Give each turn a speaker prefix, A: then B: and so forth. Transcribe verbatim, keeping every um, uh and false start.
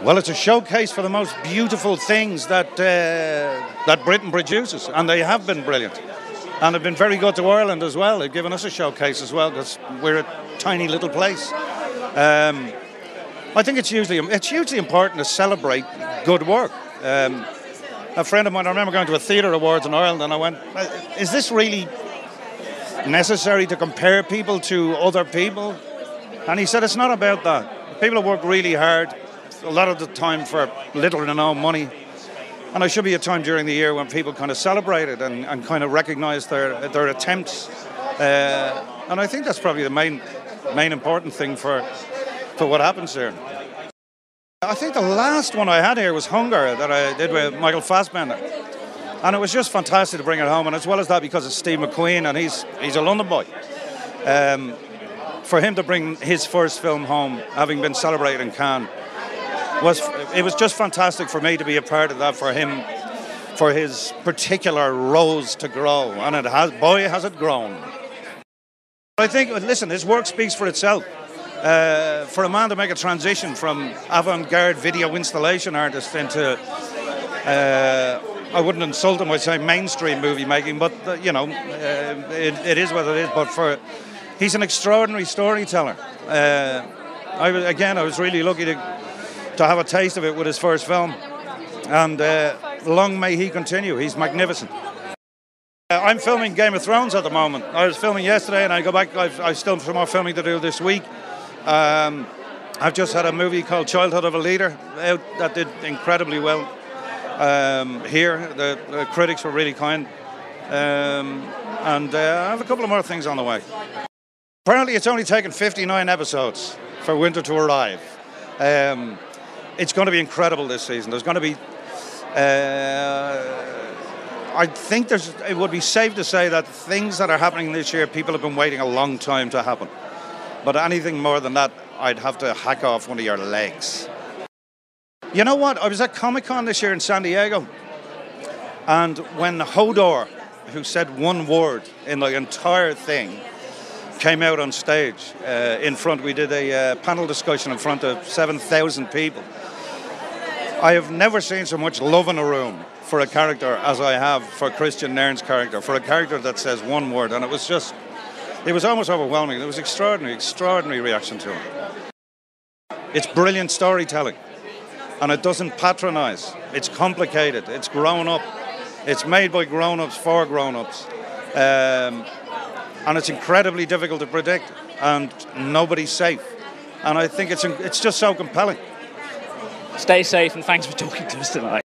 A: Well, it's a showcase for the most beautiful things that uh, that Britain produces, and they have been brilliant. And they've been very good to Ireland as well. They've given us a showcase as well, because we're a tiny little place. Um, I think it's usually it's hugely important to celebrate good work. Um, a friend of mine, I remember going to a theatre awards in Ireland, and I went, is this really necessary to compare people to other people? And he said, it's not about that. People have worked really hard, a lot of the time for little or no money. And there should be a time during the year when people kind of celebrate it and, and kind of recognise their their attempts. Uh, and I think that's probably the main main important thing for for what happens here. I think the last one I had here was Hunger, that I did with Michael Fassbender. And it was just fantastic to bring it home. And as well as that, because it's Steve McQueen and he's he's a London boy. Um, for him to bring his first film home, having been celebrated in Cannes, was it was just fantastic for me to be a part of that, for him, for his particular rose to grow. And it has, boy, has it grown. I think, listen, his work speaks for itself. Uh, for a man to make a transition from avant-garde video installation artist into, uh, I wouldn't insult him by saying mainstream movie making, but uh, you know, uh, it, it is what it is. But for, he's an extraordinary storyteller. Uh, I was, again, I was really lucky to to have a taste of it with his first film, and uh, long may he continue. He's magnificent. Uh, I'm filming Game of Thrones at the moment. I was filming yesterday, and I go back. I've, I've still some more filming to do this week. Um, I've just had a movie called Childhood of a Leader out that did incredibly well um, here. The, the critics were really kind, um, and uh, I have a couple of more things on the way. Apparently, it's only taken fifty-nine episodes for winter to arrive. Um, it's going to be incredible this season. There's going to be. Uh, I think there's. It would be safe to say that things that are happening this year, people have been waiting a long time to happen. But anything more than that, I'd have to hack off one of your legs. You know what? I was at Comic-Con this year in San Diego, and when Hodor, who said one word in the entire thing, came out on stage uh, in front, we did a uh, panel discussion in front of seven thousand people. I have never seen so much love in a room for a character as I have for Christian Nairn's character, for a character that says one word, and it was just... It was almost overwhelming. It was extraordinary, extraordinary reaction to it. It's brilliant storytelling, and it doesn't patronise. It's complicated. It's grown up. It's made by grown-ups for grown-ups, um, and it's incredibly difficult to predict. And nobody's safe. And I think it's it's just so compelling.
B: Stay safe, and thanks for talking to us tonight.